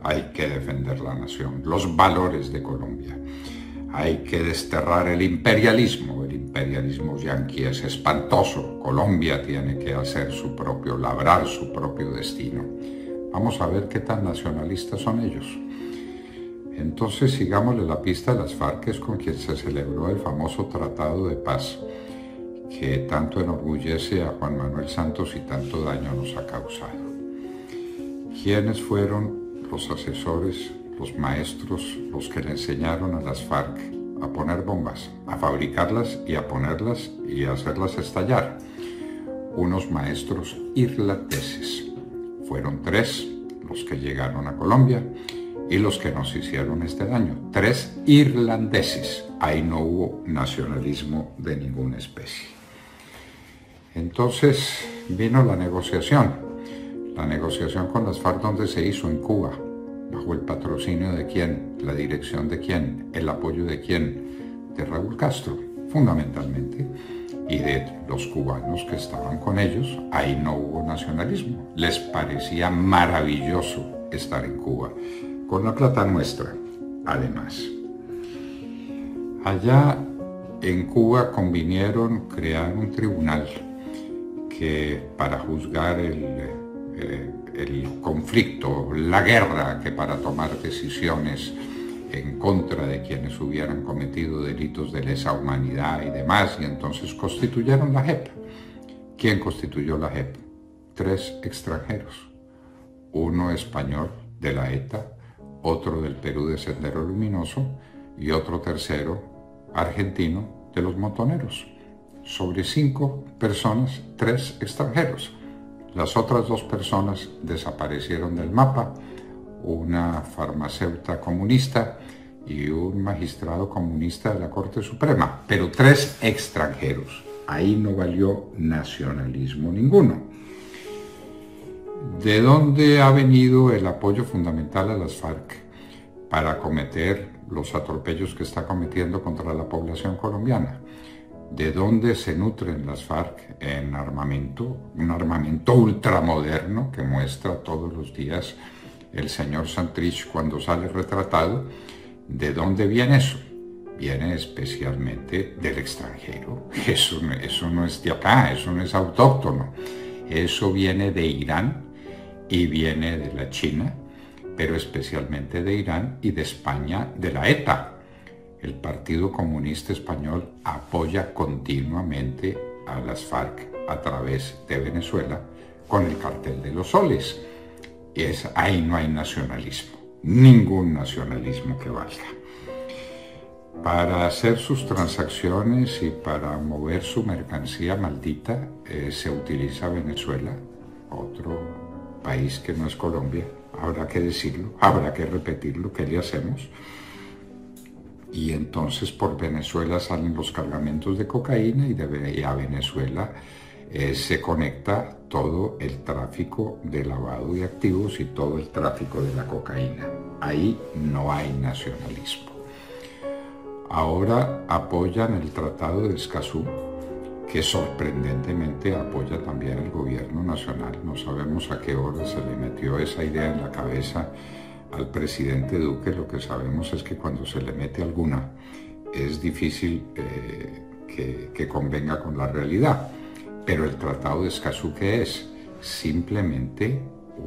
hay que defender la nación, los valores de Colombia. Hay que desterrar el imperialismo yanqui es espantoso. Colombia tiene que hacer su propio, labrar su propio destino. Vamos a ver qué tan nacionalistas son ellos. Entonces sigámosle la pista a las FARC, es con quien se celebró el famoso Tratado de Paz, que tanto enorgullece a Juan Manuel Santos y tanto daño nos ha causado. ¿Quiénes fueron los asesores, los maestros, los que le enseñaron a las FARC a poner bombas, a fabricarlas y a ponerlas y a hacerlas estallar? Unos maestros irlandeses. Fueron 3 los que llegaron a Colombia y los que nos hicieron este daño. 3 irlandeses. Ahí no hubo nacionalismo de ninguna especie. Entonces vino la negociación con las FARC, donde se hizo en Cuba, bajo el patrocinio de quién, la dirección de quién, el apoyo de quién, de Raúl Castro, fundamentalmente, y de los cubanos que estaban con ellos. Ahí no hubo nacionalismo. Les parecía maravilloso estar en Cuba, con la plata nuestra, además. Allá en Cuba convinieron crear un tribunal que para juzgar el conflicto, la guerra, que para tomar decisiones en contra de quienes hubieran cometido delitos de lesa humanidad y demás, y entonces constituyeron la JEP. ¿Quién constituyó la JEP? 3 extranjeros, uno español de la ETA, otro del Perú de Sendero Luminoso y otro tercero argentino de los Montoneros. Sobre 5 personas, 3 extranjeros. Las otras 2 personas desaparecieron del mapa, una farmacéutica comunista y un magistrado comunista de la Corte Suprema, pero 3 extranjeros. Ahí no valió nacionalismo ninguno. ¿De dónde ha venido el apoyo fundamental a las FARC para cometer los atropellos que está cometiendo contra la población colombiana? ¿De dónde se nutren las FARC en armamento? Un armamento ultramoderno que muestra todos los días el señor Santrich cuando sale retratado. ¿De dónde viene eso? Viene especialmente del extranjero. Eso no es de acá, eso no es autóctono. Eso viene de Irán y viene de la China, pero especialmente de Irán y de España, de la ETA. El Partido Comunista Español apoya continuamente a las FARC a través de Venezuela con el cartel de los soles. Ahí no hay nacionalismo, ningún nacionalismo que valga. Para hacer sus transacciones y para mover su mercancía maldita se utiliza Venezuela, otro país que no es Colombia. Habrá que decirlo, habrá que repetirlo, ¿qué le hacemos? Y entonces por Venezuela salen los cargamentos de cocaína y a Venezuela se conecta todo el tráfico de lavado de activos y todo el tráfico de la cocaína. Ahí no hay nacionalismo. Ahora apoyan el Tratado de Escazú, que sorprendentemente apoya también el gobierno nacional. No sabemos a qué hora se le metió esa idea en la cabeza al presidente Duque. Lo que sabemos es que cuando se le mete alguna es difícil que convenga con la realidad. Pero el Tratado de Escazú, ¿qué es? Simplemente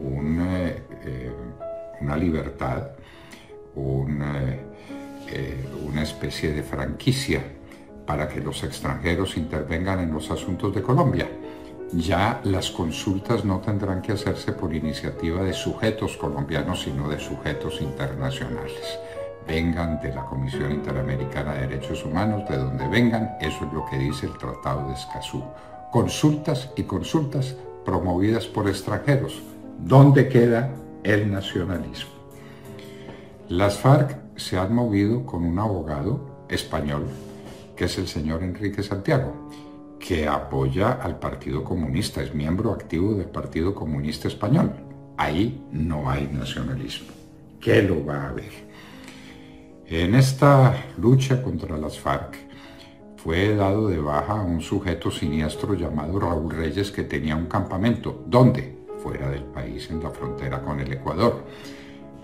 una libertad, una especie de franquicia para que los extranjeros intervengan en los asuntos de Colombia. Ya las consultas no tendrán que hacerse por iniciativa de sujetos colombianos, sino de sujetos internacionales. Vengan de la Comisión Interamericana de Derechos Humanos, de donde vengan, eso es lo que dice el Tratado de Escazú. Consultas y consultas promovidas por extranjeros. ¿Dónde queda el nacionalismo? Las FARC se han movido con un abogado español, que es el señor Enrique Santiago, que apoya al Partido Comunista, es miembro activo del Partido Comunista Español. Ahí no hay nacionalismo. ¿Qué lo va a haber? En esta lucha contra las FARC fue dado de baja a un sujeto siniestro llamado Raúl Reyes, que tenía un campamento. ¿Dónde? Fuera del país, en la frontera con el Ecuador.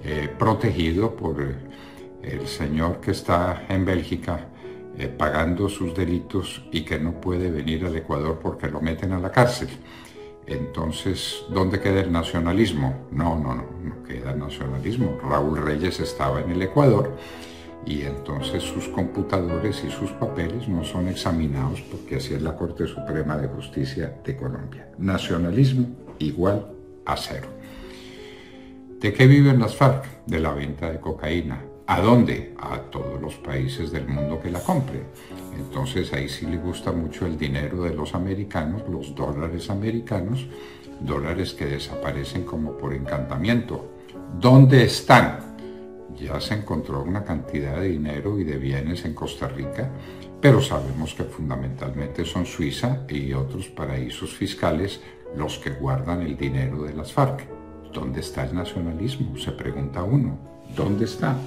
protegido por el señor que está en Bélgica pagando sus delitos y que no puede venir al Ecuador porque lo meten a la cárcel. Entonces, ¿dónde queda el nacionalismo? No queda el nacionalismo. Raúl Reyes estaba en el Ecuador y entonces sus computadores y sus papeles no son examinados porque así es la Corte Suprema de Justicia de Colombia. Nacionalismo igual a cero. ¿De qué viven las FARC? De la venta de cocaína. ¿A dónde? A todos los países del mundo que la compren. Entonces ahí sí le gusta mucho el dinero de los americanos, los dólares americanos, dólares que desaparecen como por encantamiento. ¿Dónde están? Ya se encontró una cantidad de dinero y de bienes en Costa Rica, pero sabemos que fundamentalmente son Suiza y otros paraísos fiscales los que guardan el dinero de las FARC. ¿Dónde está el nacionalismo? Se pregunta uno. ¿Dónde está?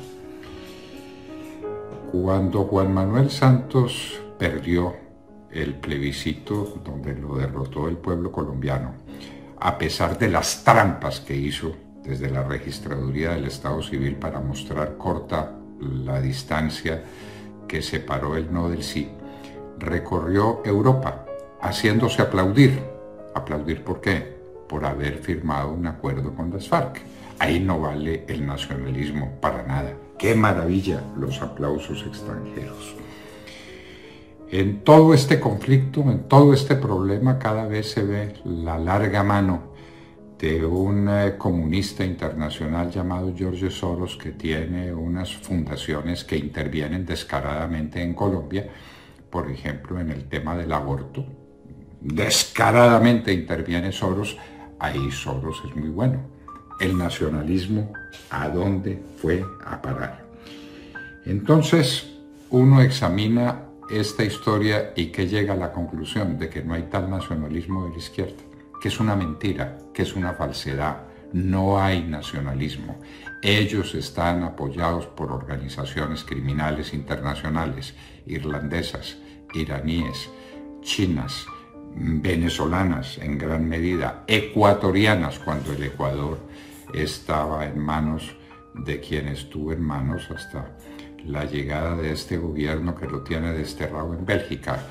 Cuando Juan Manuel Santos perdió el plebiscito donde lo derrotó el pueblo colombiano, a pesar de las trampas que hizo desde la registraduría del Estado Civil para mostrar corta la distancia que separó el no del sí, recorrió Europa haciéndose aplaudir. ¿Aplaudir por qué? Por haber firmado un acuerdo con las FARC. Ahí no vale el nacionalismo para nada. ¡Qué maravilla los aplausos extranjeros! En todo este conflicto, en todo este problema, cada vez se ve la larga mano de un comunista internacional llamado George Soros, que tiene unas fundaciones que intervienen descaradamente en Colombia, por ejemplo, en el tema del aborto. Descaradamente interviene Soros, ahí Soros es muy bueno. El nacionalismo, ¿a dónde fue a parar? Entonces, uno examina esta historia y que llega a la conclusión de que no hay tal nacionalismo de la izquierda, que es una mentira, que es una falsedad. No hay nacionalismo. Ellos están apoyados por organizaciones criminales internacionales, irlandesas, iraníes, chinas, venezolanas en gran medida, ecuatorianas cuando el Ecuador estaba en manos de quien estuvo en manos hasta la llegada de este gobierno que lo tiene desterrado en Bélgica.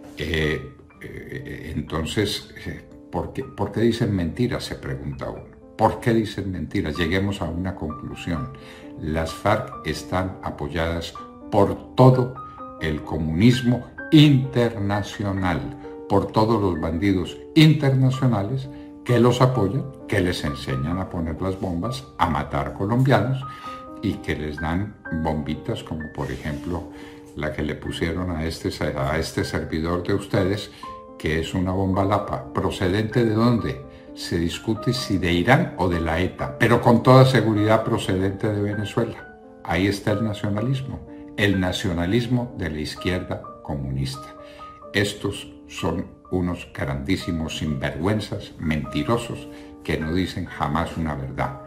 Entonces, ¿por qué dicen mentiras? Se pregunta uno. ¿Por qué dicen mentiras? Lleguemos a una conclusión. Las FARC están apoyadas por todo el comunismo internacional, por todos los bandidos internacionales que los apoyan, que les enseñan a poner las bombas, a matar colombianos y que les dan bombitas como por ejemplo la que le pusieron a este servidor de ustedes, que es una bomba Lapa. ¿Procedente de dónde? Se discute si de Irán o de la ETA, pero con toda seguridad procedente de Venezuela. Ahí está el nacionalismo de la izquierda comunista. Estos son unos grandísimos sinvergüenzas, mentirosos, que no dicen jamás una verdad.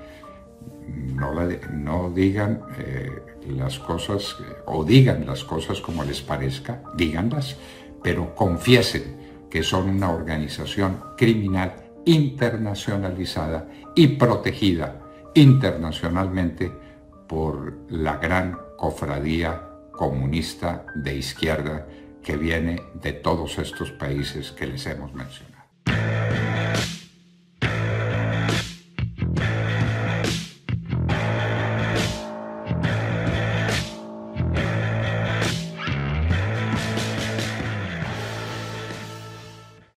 No digan las cosas, o digan las cosas como les parezca, díganlas, pero confiesen que son una organización criminal internacionalizada y protegida internacionalmente por la gran cofradía comunista de izquierda que viene de todos estos países que les hemos mencionado.